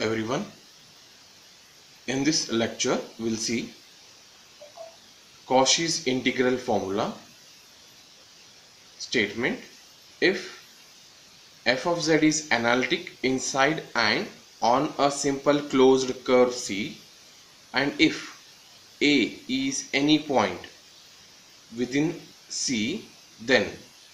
everyone. In this lecture we'll see Cauchy's integral formula statement. If f of z is analytic inside and on a simple closed curve C, and if a is any point within C, then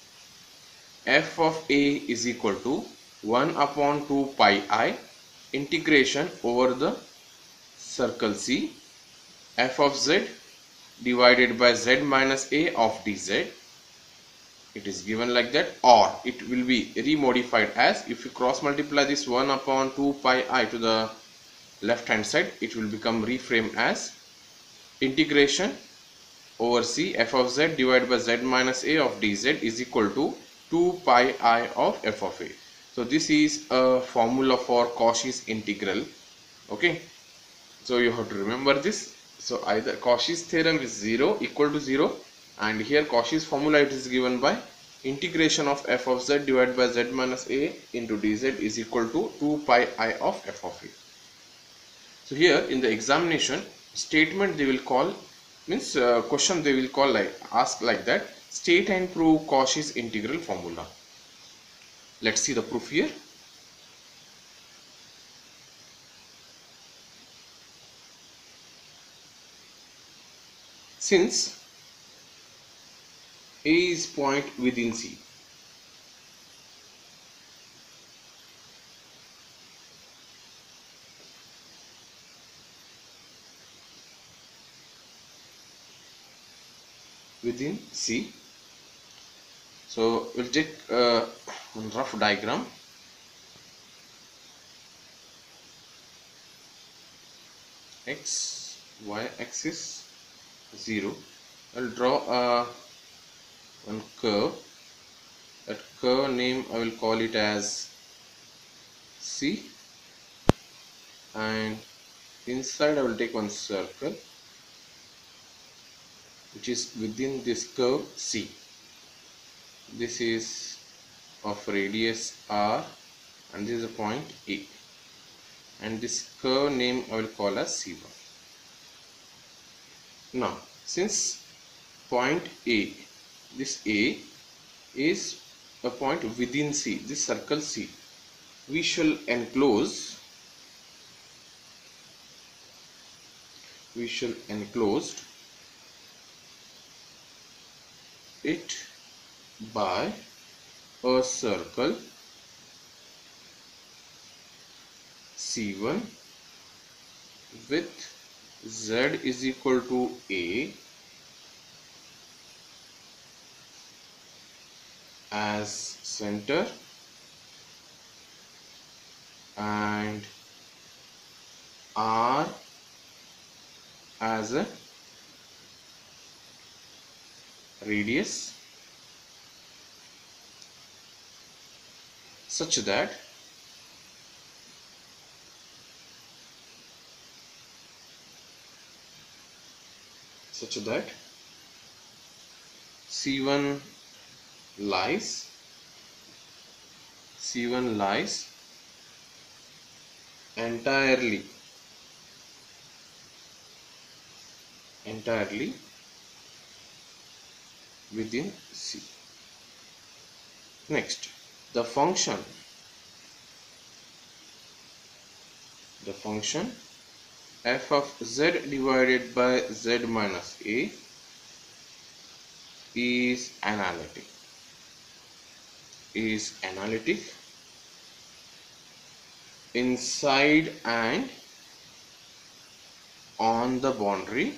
f of a is equal to 1 upon 2 pi I integration over the circle C f of z divided by z minus a of dz. It is given like that, or it will be remodified as, if you cross multiply this 1 upon 2 pi I to the left hand side, it will become reframed as integration over C f of z divided by z minus a of dz is equal to 2 pi I of f of a. So this is a formula for Cauchy's integral. Okay, so you have to remember this. So either Cauchy's theorem is 0 equal to 0, and here Cauchy's formula it is given by integration of f of z divided by z minus a into dz is equal to 2 pi I of f of a. So here in the examination statement they will call, means question they will call like, ask like that, state and prove Cauchy's integral formula. Let's see the proof here. Since a is point within C, within C, so we'll take a rough diagram. X, y axis 0. I'll draw one curve. That curve name I will call it as C, and inside I will take one circle which is within this curve C. This is of radius R and this is a point A, and this curve name I will call as C1. Now since point A, this A is a point within C, this circle C, we shall enclose it by a circle C1 with z is equal to A as center and R as a radius, such that C1 lies entirely within C. Next, the function f of z divided by z minus a is analytic inside and on the boundary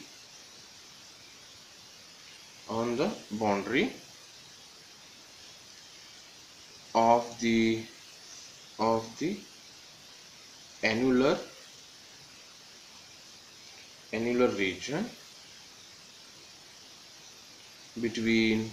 of the annular region between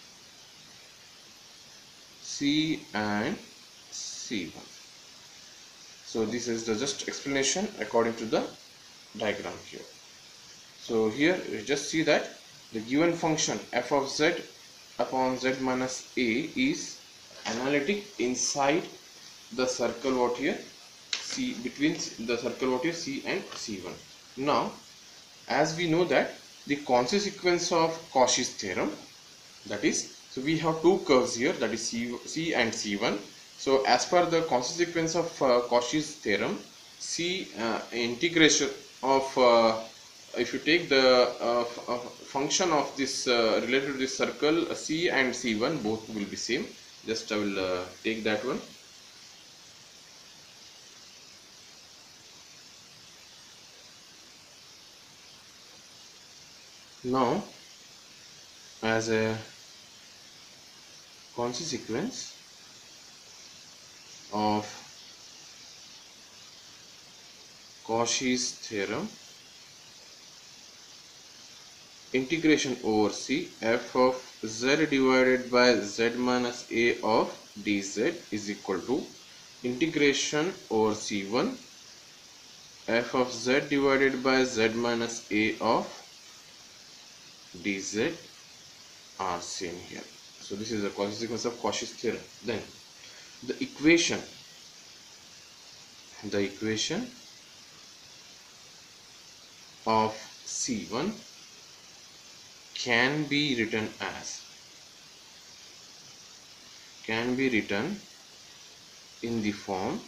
C and C1. So this is the just explanation according to the diagram here. So here you just see that the given function f of z upon z minus a is analytic inside the circle what here C, between the circle what is C and C1. Now as we know that the consequence of Cauchy's theorem, that is, so we have two curves here, that is C and C1. So as per the consequence of Cauchy's theorem, integration of if you take the function of this related to this circle, C and C1 both will be same. Just I will take that one. Now as a consequence of Cauchy's theorem, integration over C f of z divided by z minus a of dz is equal to integration over C1 f of z divided by z minus a of dz are same here. So this is a consequence of Cauchy's theorem. Then the equation of C1 can be written in the form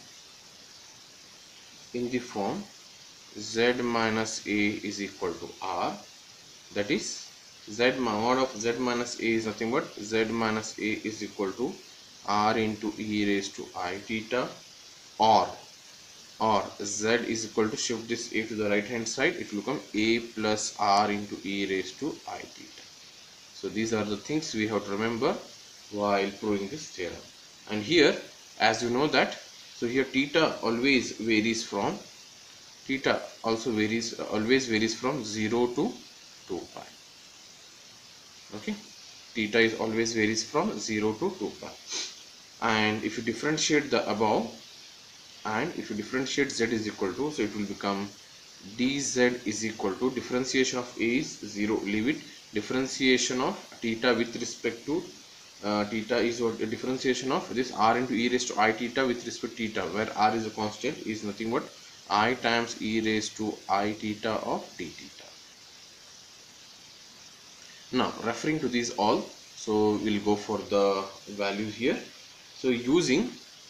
z minus a is equal to r, that is mod of z minus a is nothing but z minus a is equal to r into e raised to I theta, or z is equal to, shift this a to the right hand side, it will become a plus r into e raised to I theta. So these are the things we have to remember while proving this theorem. And here, as you know that, so here theta always varies from always varies from 0 to 2 pi. Okay, theta is always varies from 0 to 2 pi. And if you differentiate the above, and if you differentiate z is equal to, so it will become dz is equal to, differentiation of a is 0, leave it, differentiation of theta with respect to theta is what, differentiation of this r into e raised to I theta with respect to theta, where r is a constant, is nothing but I times e raised to I theta of d theta. Now referring to these all, so we'll go for the values here. So using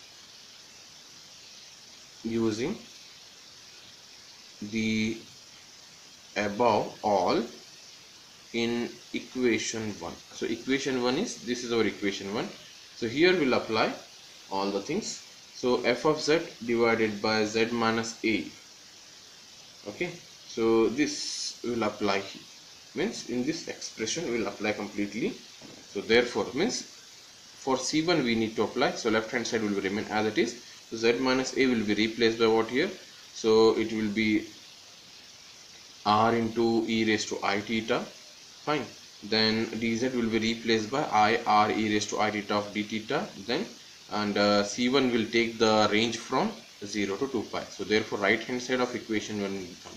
the above all in equation 1. So equation 1 is, this is our equation 1. So here we'll apply all the things. So f of z divided by z minus a. Okay, so this will apply, means in this expression will apply completely. So therefore means for C1 we need to apply, so left hand side will remain as it is. So z minus a will be replaced by what here, so it will be r into e raised to I theta, fine. Then dz will be replaced by I r e raised to I theta of d theta, then and C1 will take the range from 0 to 2 pi. So therefore right hand side of equation 1 will become,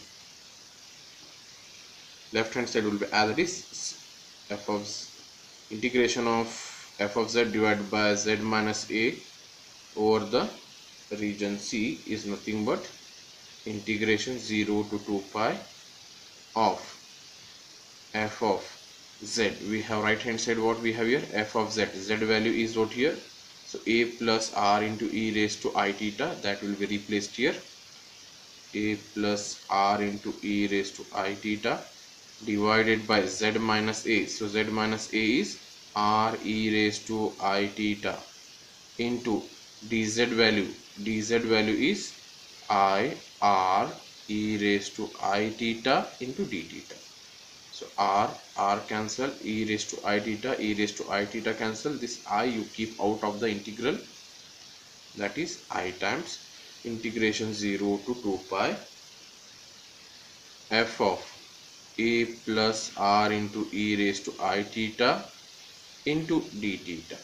left hand side will be as it is, f of integration of f of z divided by z minus a over the region C is nothing but integration 0 to 2 pi of f of z. We have right hand side, what we have here, f of z value is what here, so a plus r into e raised to I theta, that will be replaced here, a plus r into e raised to I theta divided by z minus a. So z minus a is r e raised to I theta into dz value is I r e raised to I theta into d theta. So r cancel, e raised to I theta cancel, this I you keep out of the integral, that is I times integration 0 to 2 pi f of a plus r into e raised to I theta into d theta.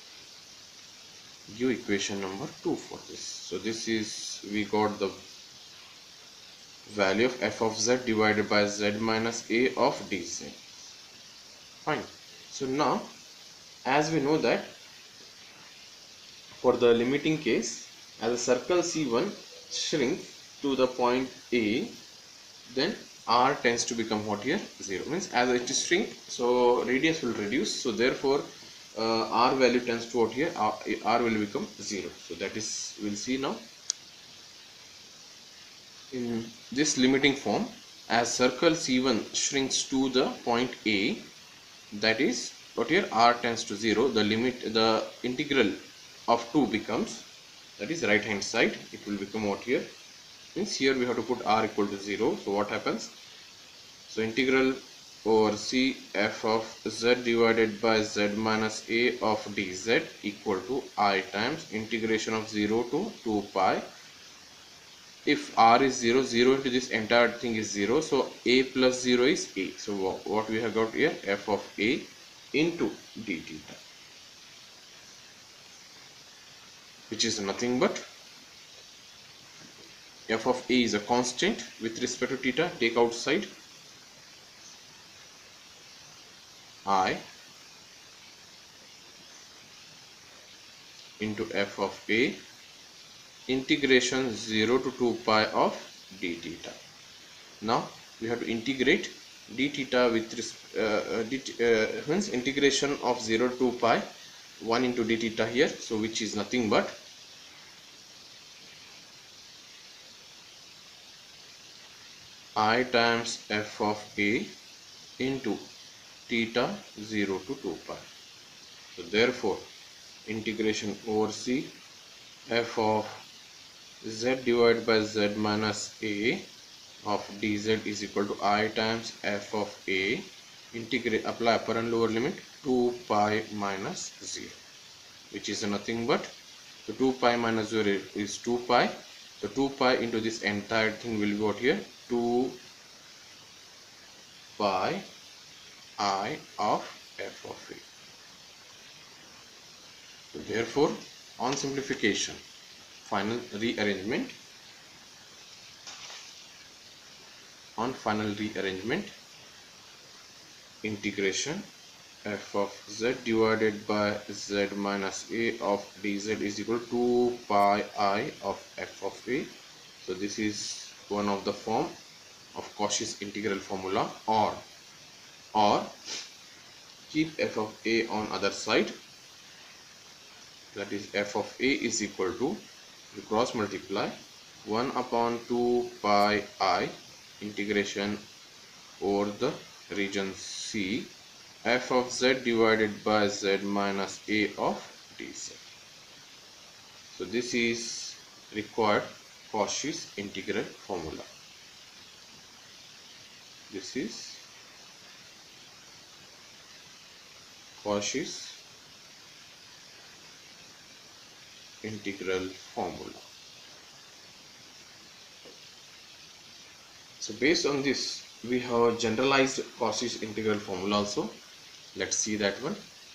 Give equation number 2 for this. So this is, we got the value of f of z divided by z minus a of dz. Fine. So now as we know that for the limiting case, as a circle C1 shrink to the point A, then r tends to become what here? 0. Means as it is shrink, so radius will reduce, so therefore r value tends to what here? R will become 0. So that is, we'll see now in this limiting form, as circle C1 shrinks to the point A, that is what here? R tends to 0, the integral of 2 becomes, that is right hand side, it will become what here? Means here we have to put r equal to 0. So what happens? So integral over C f of z divided by z minus a of dz equal to I times integration of 0 to 2 pi. If r is 0, 0 into this entire thing is 0, so a plus 0 is a. So what we have got here? F of a into d theta, which is nothing but f of a is a constant with respect to theta, take outside, I into f of a integration 0 to 2 pi of d theta. Now we have to integrate d theta with means integration of 0 to 2 pi 1 into d theta here, so which is nothing but I times f of a into theta 0 to 2 pi. So therefore integration over C f of z divided by z minus a of dz is equal to I times f of a, integrate, apply upper and lower limit, 2 pi minus 0, which is nothing but, so 2 pi minus 0 is 2 pi, so 2 pi into this entire thing will be what here? 2 pi I of f of a. So therefore on simplification, final rearrangement, integration f of z divided by z minus a of dz is equal to 2 pi I of f of a. So this is one of the form of Cauchy's integral formula, or keep f of a on other side, that is f of a is equal to, you cross multiply, 1 upon 2 pi I integration over the region C f of z divided by z minus a of dz. So this is required Cauchy's integral formula. This is Cauchy's integral formula. So based on this, we have generalized Cauchy's integral formula also. Let's see that one.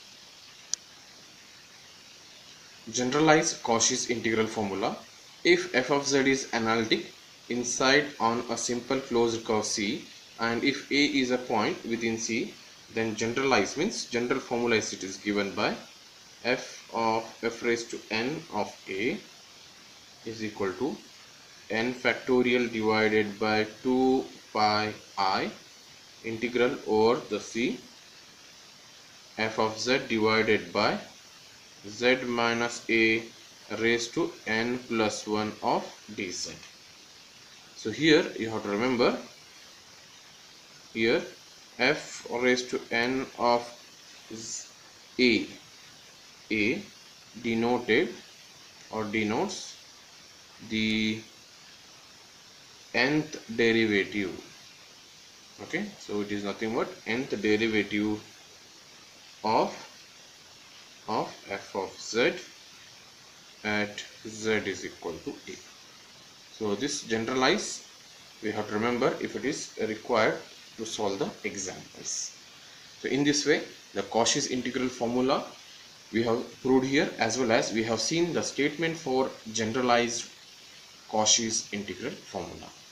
Generalized Cauchy's integral formula. If f of z is analytic inside on a simple closed curve C, and if a is a point within C, then generalized means general formula is, it is given by f of f raised to n of a is equal to n factorial divided by 2 pi I integral over the C f of z divided by z minus a raised to n plus 1 of dz. So here you have to remember, here f raised to n of a denoted or denotes the nth derivative. Okay, so it is nothing but nth derivative of f of z at z is equal to a. So this generalize we have to remember if it is required to solve the examples. So in this way the Cauchy's integral formula we have proved here, as well as we have seen the statement for generalized Cauchy's integral formula.